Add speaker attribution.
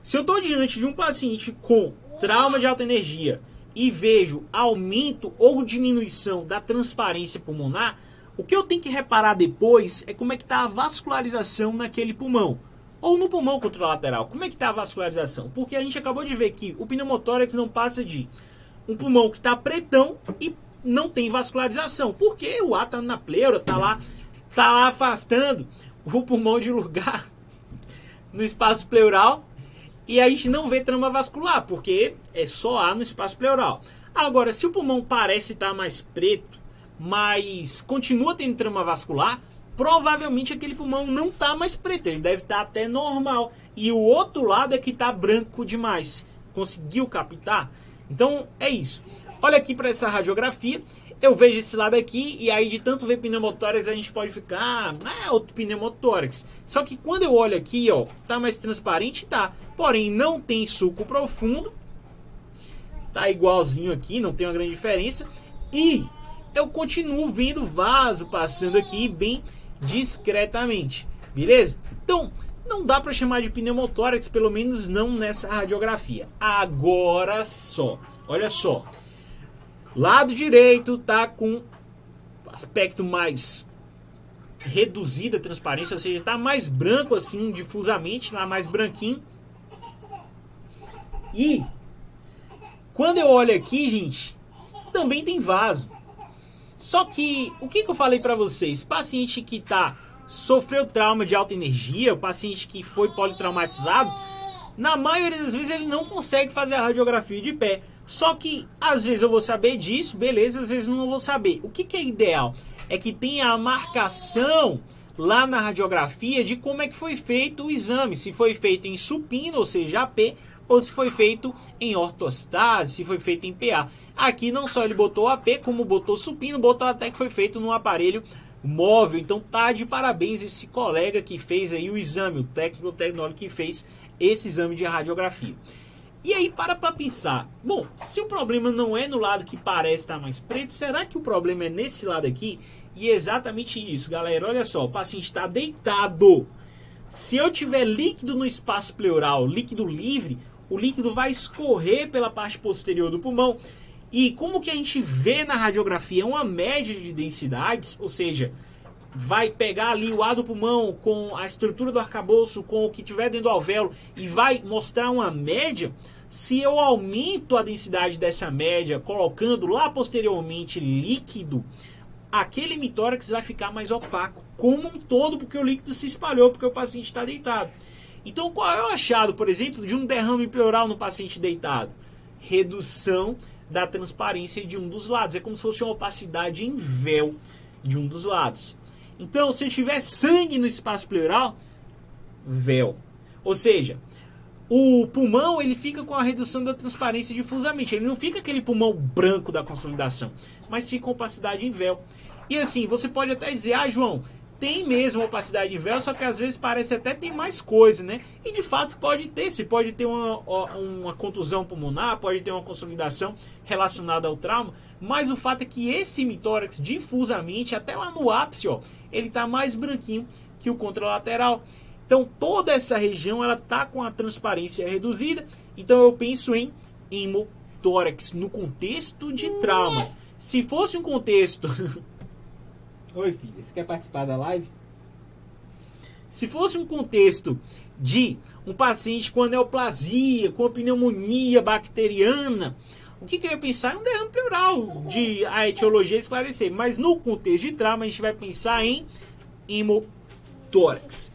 Speaker 1: Se eu estou diante de um paciente com trauma de alta energia e vejo aumento ou diminuição da transparência pulmonar, o que eu tenho que reparar depois é como é que está a vascularização naquele pulmão. Ou no pulmão contralateral, como é que está a vascularização? Porque a gente acabou de ver que o pneumotórax não passa de um pulmão que está pretão e não tem vascularização. Porque o ar está na pleura, está lá afastando o pulmão de lugar no espaço pleural. E a gente não vê trama vascular, porque é só ar no espaço pleural. Agora, se o pulmão parece estar mais preto, mas continua tendo trama vascular, provavelmente aquele pulmão não está mais preto, ele deve estar até normal. E o outro lado é que está branco demais. Conseguiu captar? Então é isso. Olha aqui para essa radiografia. Eu vejo esse lado aqui e aí de tanto ver pneumotórax a gente pode ficar, outro pneumotórax. Só que quando eu olho aqui, ó, tá mais transparente, tá. Porém não tem sulco profundo. Tá igualzinho aqui, não tem uma grande diferença. E eu continuo vendo vaso passando aqui bem discretamente. Beleza? Então, não dá para chamar de pneumotórax, pelo menos não nessa radiografia. Agora só, olha só. Lado direito tá com aspecto mais reduzido a transparência, ou seja, tá mais branco assim, difusamente, lá mais branquinho. E quando eu olho aqui, gente, também tem vaso. Só que, o que eu falei para vocês? Paciente que sofreu trauma de alta energia, o paciente que foi politraumatizado, na maioria das vezes ele não consegue fazer a radiografia de pé. Só que às vezes eu vou saber disso, beleza, às vezes não vou saber. O que é ideal? É que tenha a marcação lá na radiografia de como é que foi feito o exame. Se foi feito em supino, ou seja, AP, ou se foi feito em ortostase, se foi feito em PA. Aqui não só ele botou AP, como botou supino, botou até que foi feito num aparelho móvel. Então tá de parabéns esse colega que fez aí o exame, o técnico tecnólogo que fez esse exame de radiografia. E aí para pensar, bom, se o problema não é no lado que parece estar mais preto, será que o problema é nesse lado aqui? E é exatamente isso, galera, olha só, o paciente está deitado. Se eu tiver líquido no espaço pleural, líquido livre, o líquido vai escorrer pela parte posterior do pulmão. E como que a gente vê na radiografia, é uma média de densidades, ou seja, vai pegar ali o ar do pulmão com a estrutura do arcabouço, com o que tiver dentro do alvéolo e vai mostrar uma média. Se eu aumento a densidade dessa média, colocando lá posteriormente líquido, aquele hemitórax vai ficar mais opaco, como um todo, porque o líquido se espalhou, porque o paciente está deitado. Então qual é o achado, por exemplo, de um derrame pleural no paciente deitado? Redução da transparência de um dos lados, é como se fosse uma opacidade em véu de um dos lados. Então, se eu tiver sangue no espaço pleural, véu. Ou seja, o pulmão ele fica com a redução da transparência difusamente. Ele não fica aquele pulmão branco da consolidação, mas fica com opacidade em véu. E assim, você pode até dizer, João, tem mesmo opacidade em véu, só que às vezes parece até ter mais coisa, né? E de fato pode ter. Você pode ter uma contusão pulmonar, pode ter uma consolidação relacionada ao trauma, mas o fato é que esse hemitórax difusamente, até lá no ápice, ó, ele está mais branquinho que o contralateral. Então toda essa região ela tá com a transparência reduzida. Então eu penso em hemotórax no contexto de trauma. Se fosse um contexto Oi filha, você quer participar da live? Se fosse um contexto de um paciente com neoplasia, com pneumonia bacteriana, o que eu ia pensar? É um derrame pleural, de a etiologia esclarecer. Mas no contexto de trauma, a gente vai pensar em hemotórax.